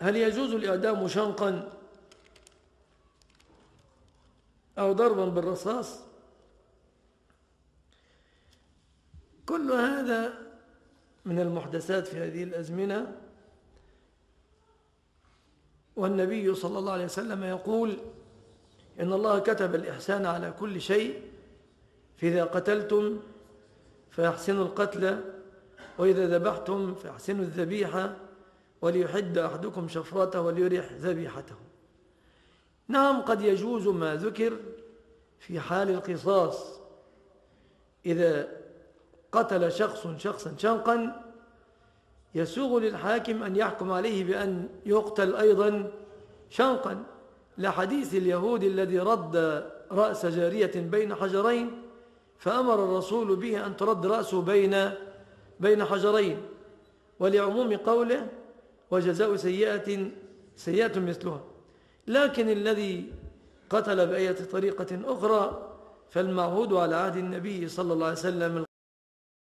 هل يجوز الإعدام شنقا أو ضربا بالرصاص؟ كل هذا من المحدثات في هذه الأزمنة. والنبي صلى الله عليه وسلم يقول إن الله كتب الإحسان على كل شيء، فإذا قتلتم فأحسنوا القتل، وإذا ذبحتم فأحسنوا الذبيحة، وليحد أحدكم شفرته وليرح ذبيحته. نعم، قد يجوز ما ذكر في حال القصاص، إذا قتل شخصا شنقا يسوغ للحاكم أن يحكم عليه بأن يقتل أيضا شنقا، لحديث اليهود الذي رد رأس جارية بين حجرين، فأمر الرسول به أن ترد رأسه بين حجرين، ولعموم قوله وجزاء سيئة مثلها. لكن الذي قتل بأية طريقة أخرى فالمعهود على عهد النبي صلى الله عليه وسلم